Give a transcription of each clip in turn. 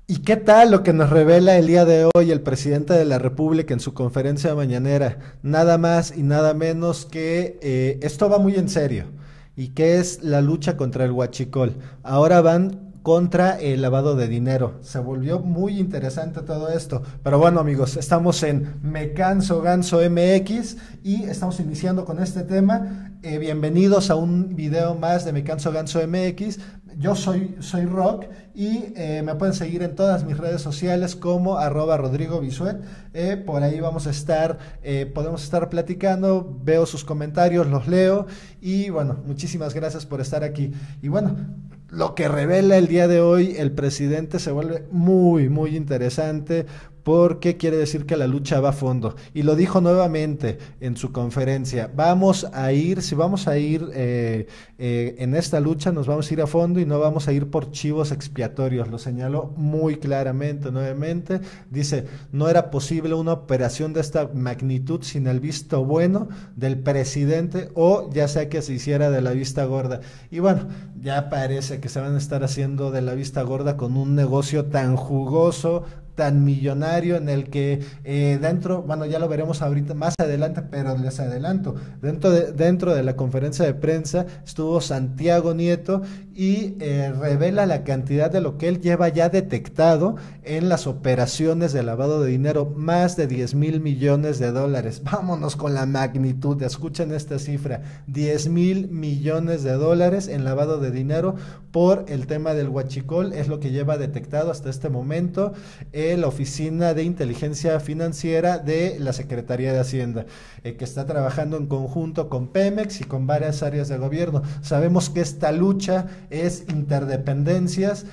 ¿Y qué tal lo que nos revela el día de hoy el presidente de la República en su conferencia mañanera? Nada más y nada menos que esto va muy en serio y que es la lucha contra el huachicol. Ahora van contra el lavado de dinero. Se volvió muy interesante todo esto. Pero bueno, amigos, estamos en Me Canso Ganso MX y estamos iniciando con este tema. Bienvenidos a un video más de Me Canso Ganso MX. Yo soy Rock y me pueden seguir en todas mis redes sociales como @Rodrigo Bisuet. Por ahí vamos a estar, podemos estar platicando, veo sus comentarios, los leo y bueno, muchísimas gracias por estar aquí. Y bueno, lo que revela el día de hoy el presidente se vuelve muy interesante porque quiere decir que la lucha va a fondo. Y lo dijo nuevamente en su conferencia, si vamos a ir en esta lucha, nos vamos a ir a fondo y no vamos a ir por chivos expiatorios. Lo señaló muy claramente nuevamente. Dice, no era posible una operación de esta magnitud sin el visto bueno del presidente o ya sea que se hiciera de la vista gorda. Y bueno, ya parece que se van a estar haciendo de la vista gorda con un negocio tan jugoso, tan millonario en el que dentro, bueno, ya lo veremos ahorita más adelante, pero les adelanto, dentro de la conferencia de prensa estuvo Santiago Nieto y revela la cantidad de lo que él lleva ya detectado en las operaciones de lavado de dinero, más de 10,000 millones de dólares. Vámonos con la magnitud, escuchen esta cifra, 10,000 millones de dólares en lavado de dinero por el tema del huachicol, es lo que lleva detectado hasta este momento la Oficina de Inteligencia Financiera de la Secretaría de Hacienda, que está trabajando en conjunto con Pemex y con varias áreas de gobierno. Sabemos que esta lucha es interdependencias,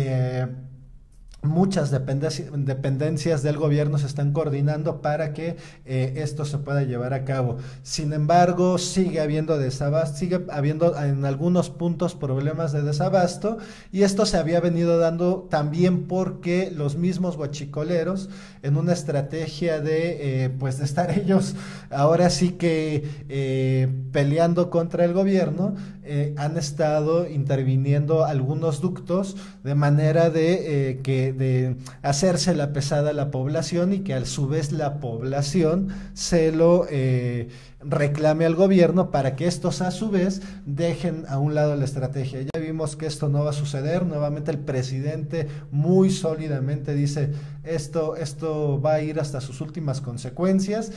muchas dependencias del gobierno se están coordinando para que esto se pueda llevar a cabo. Sin embargo, sigue habiendo desabasto, sigue habiendo en algunos puntos problemas de desabasto y esto se había venido dando también porque los mismos guachicoleros, en una estrategia pues de estar ellos ahora sí que peleando contra el gobierno, han estado interviniendo algunos ductos de manera de hacerse la pesada a la población y que a su vez la población se lo reclame al gobierno para que estos a su vez dejen a un lado la estrategia. Ya vimos que esto no va a suceder. Nuevamente el presidente muy sólidamente dice esto va a ir hasta sus últimas consecuencias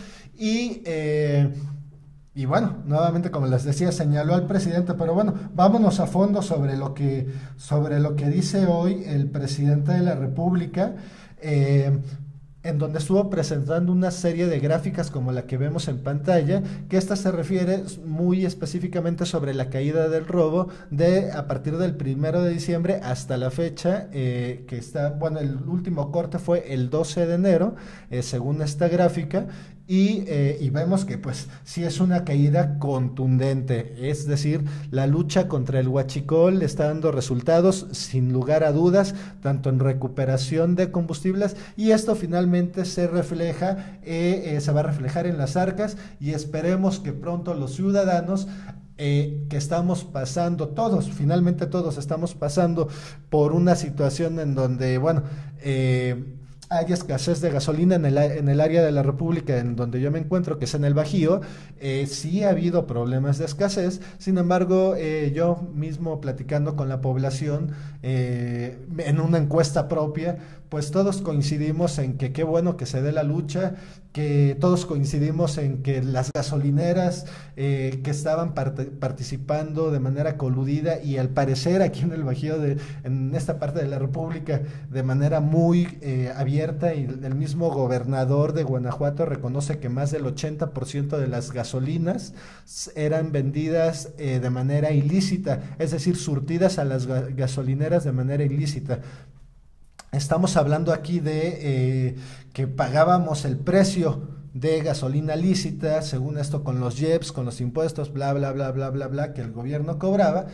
y bueno, nuevamente como les decía, señaló al presidente, pero bueno, vámonos a fondo sobre lo que dice hoy el presidente de la República, en donde estuvo presentando una serie de gráficas como la que vemos en pantalla, que esta se refiere muy específicamente sobre la caída del robo a partir del 1 de diciembre hasta la fecha, que está, bueno, el último corte fue el 12 de enero, según esta gráfica, y vemos que pues sí es una caída contundente, es decir, la lucha contra el huachicol está dando resultados sin lugar a dudas, tanto en recuperación de combustibles y esto finalmente se va a reflejar en las arcas y esperemos que pronto los ciudadanos que estamos pasando, finalmente todos estamos pasando por una situación en donde, bueno, hay escasez de gasolina en el área de la República en donde yo me encuentro, que es en el Bajío. Sí ha habido problemas de escasez, sin embargo, yo mismo platicando con la población en una encuesta propia, pues todos coincidimos en que qué bueno que se dé la lucha, que todos coincidimos en que las gasolineras que estaban participando de manera coludida y al parecer aquí en el Bajío, en esta parte de la República, de manera muy abierta, y el mismo gobernador de Guanajuato reconoce que más del 80% de las gasolinas eran vendidas de manera ilícita, es decir, surtidas a las gasolineras de manera ilícita. Estamos hablando aquí de que pagábamos el precio de gasolina lícita, según esto con los IEPS, con los impuestos, bla, bla, bla, bla, bla, bla, que el gobierno cobraba,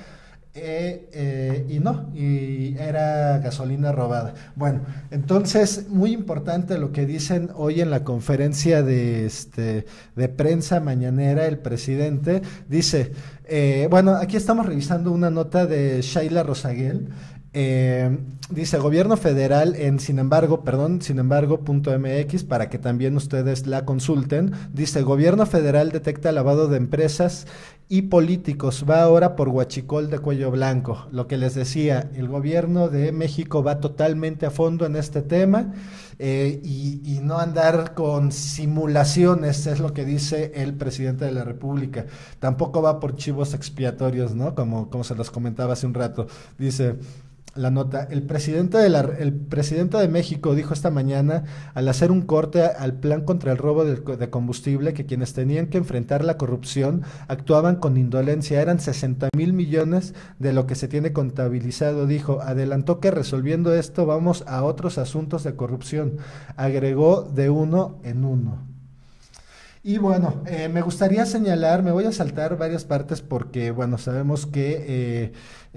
y era gasolina robada. Bueno, entonces, muy importante lo que dicen hoy en la conferencia de prensa mañanera, el presidente dice, bueno, aquí estamos revisando una nota de Sheila Rosaguel, Eh, Dice gobierno federal en sin embargo, perdón, sin embargo.mx para que también ustedes la consulten. Dice gobierno federal detecta lavado de empresas y políticos. Va ahora por huachicol de cuello blanco. Lo que les decía, el gobierno de México va totalmente a fondo en este tema y no andar con simulaciones, es lo que dice el presidente de la República. Tampoco va por chivos expiatorios, ¿no? Como se los comentaba hace un rato. Dice la nota, el presidente de México dijo esta mañana al hacer un corte al plan contra el robo de combustible que quienes tenían que enfrentar la corrupción actuaban con indolencia, eran 60,000 millones de lo que se tiene contabilizado, dijo, adelantó que resolviendo esto vamos a otros asuntos de corrupción, agregó de uno en uno. Y bueno, me gustaría señalar, me voy a saltar varias partes porque, bueno, sabemos que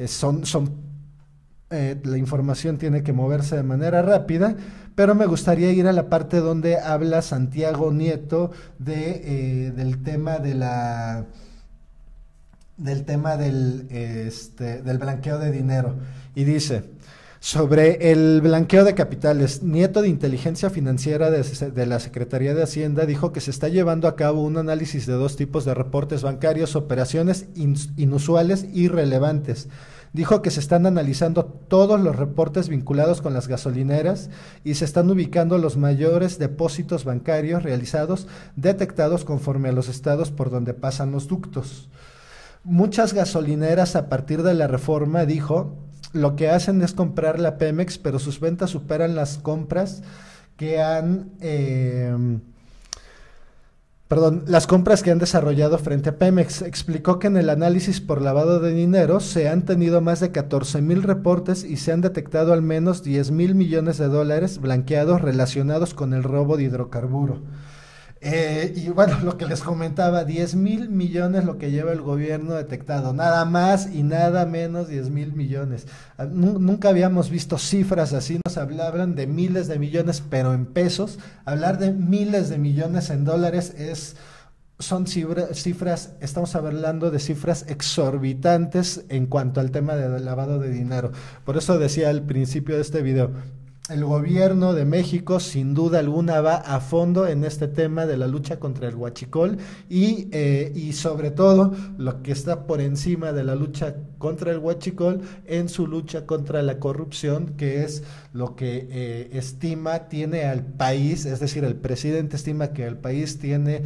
la información tiene que moverse de manera rápida, pero me gustaría ir a la parte donde habla Santiago Nieto del tema del blanqueo de dinero. Y dice, sobre el blanqueo de capitales, Nieto de Inteligencia Financiera de la Secretaría de Hacienda dijo que se está llevando a cabo un análisis de dos tipos de reportes bancarios, operaciones inusuales y relevantes. Dijo que se están analizando todos los reportes vinculados con las gasolineras y se están ubicando los mayores depósitos bancarios realizados, detectados conforme a los estados por donde pasan los ductos. Muchas gasolineras a partir de la reforma, dijo, lo que hacen es comprar la Pemex, pero sus ventas superan las compras que han... las compras que han desarrollado frente a Pemex. Explicó que en el análisis por lavado de dinero se han tenido más de 14,000 reportes y se han detectado al menos 10,000 millones de dólares blanqueados relacionados con el robo de hidrocarburo. Y bueno, lo que les comentaba, 10,000 millones lo que lleva el gobierno detectado, nada más y nada menos 10,000 millones. Nunca habíamos visto cifras así, nos hablaban de miles de millones, pero en pesos. Hablar de miles de millones en dólares son cifras, estamos hablando de cifras exorbitantes en cuanto al tema del lavado de dinero. Por eso decía al principio de este video, el gobierno de México sin duda alguna va a fondo en este tema de la lucha contra el huachicol y sobre todo lo que está por encima de la lucha contra el huachicol en su lucha contra la corrupción, que es lo que estima tiene al país, es decir, el presidente estima que el país tiene...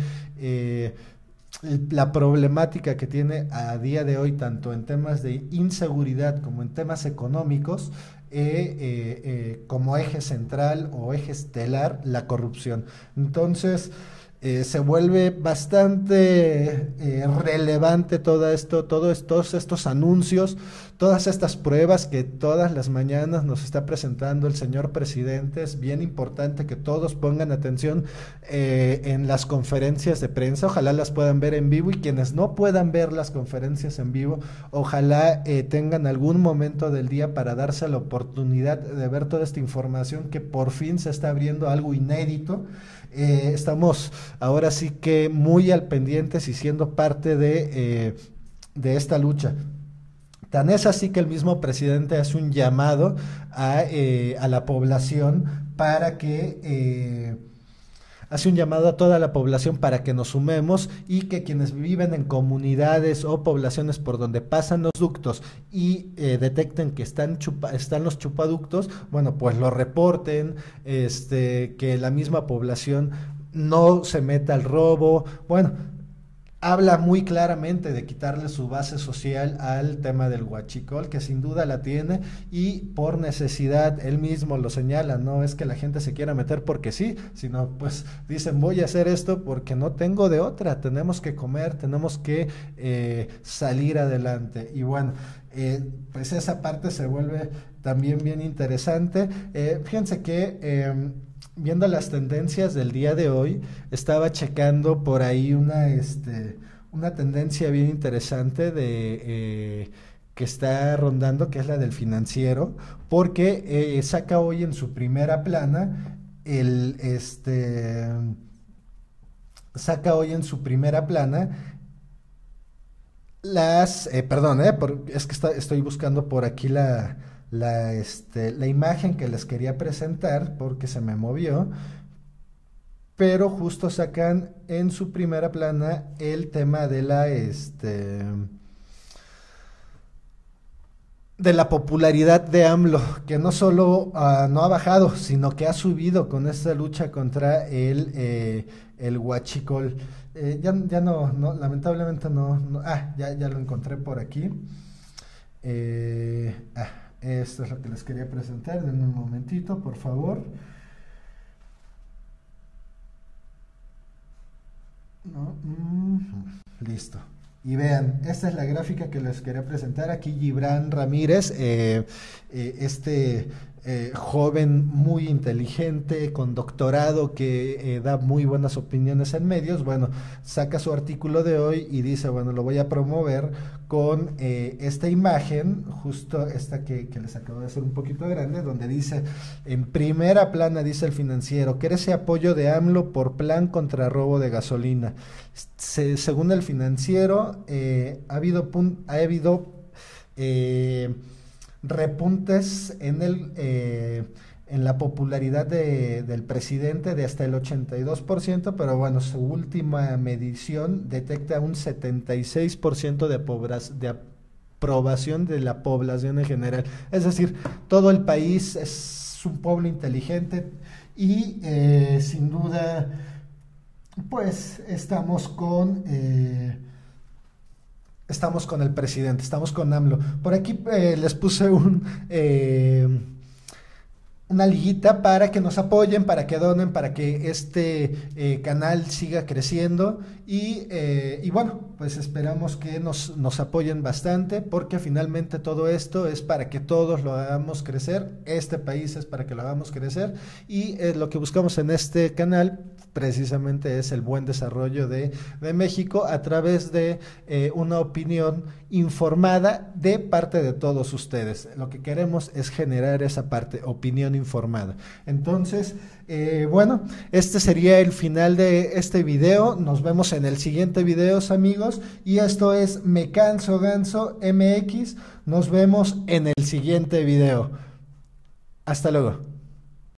la problemática que tiene a día de hoy, tanto en temas de inseguridad como en temas económicos, como eje central o eje estelar, la corrupción. Entonces, se vuelve bastante relevante todos estos anuncios, todas estas pruebas que todas las mañanas nos está presentando el señor presidente. Es bien importante que todos pongan atención en las conferencias de prensa, ojalá las puedan ver en vivo, y quienes no puedan ver las conferencias en vivo, ojalá tengan algún momento del día para darse la oportunidad de ver toda esta información que por fin se está abriendo algo inédito. Estamos ahora sí que muy al pendientes y siendo parte de esta lucha. Tan es así que el mismo presidente hace un llamado a la población para que... hace un llamado a toda la población para que nos sumemos y que quienes viven en comunidades o poblaciones por donde pasan los ductos y detecten que están los chupaductos, bueno, pues lo reporten, que la misma población no se meta al robo. Bueno, habla muy claramente de quitarle su base social al tema del huachicol, que sin duda la tiene, y por necesidad, él mismo lo señala, no es que la gente se quiera meter porque sí, sino pues dicen voy a hacer esto porque no tengo de otra, tenemos que comer, tenemos que salir adelante. Y bueno, pues esa parte se vuelve también bien interesante. Fíjense que... viendo las tendencias del día de hoy, estaba checando por ahí una tendencia bien interesante que está rondando, que es la del Financiero, porque saca hoy en su primera plana saca hoy en su primera plana es que estoy buscando por aquí la imagen que les quería presentar porque se me movió, pero justo sacan en su primera plana el tema de la popularidad de AMLO, que no solo no ha bajado, sino que ha subido con esta lucha contra el huachicol. Ya no, lamentablemente ya lo encontré por aquí. Esto es lo que les quería presentar. En un momentito, por favor. No, listo. Y vean, esta es la gráfica que les quería presentar. Aquí Gibran Ramírez, este joven muy inteligente, con doctorado, que da muy buenas opiniones en medios, bueno, saca su artículo de hoy y dice, bueno, lo voy a promover con esta imagen, justo esta que les acabo de hacer un poquito grande, donde dice, en primera plana, dice el Financiero, crece apoyo de AMLO por plan contra robo de gasolina. Según el Financiero, ha habido repuntes en la popularidad del presidente de hasta el 82%, pero bueno, su última medición detecta un 76% de aprobación de la población en general. Es decir, todo el país es un pueblo inteligente y sin duda, pues estamos con el presidente, estamos con AMLO. Por aquí les puse una liguita para que nos apoyen, para que donen, para que este canal siga creciendo y bueno, pues esperamos que nos apoyen bastante, porque finalmente todo esto es para que todos lo hagamos crecer, este país es para que lo hagamos crecer y lo que buscamos en este canal precisamente es el buen desarrollo de México a través de una opinión informada de parte de todos ustedes. Lo que queremos es generar esa parte, opinión informada. Entonces, bueno, este sería el final de este video. Nos vemos en el siguiente video, amigos. Y esto es Me Canso Ganso MX. Nos vemos en el siguiente video. Hasta luego.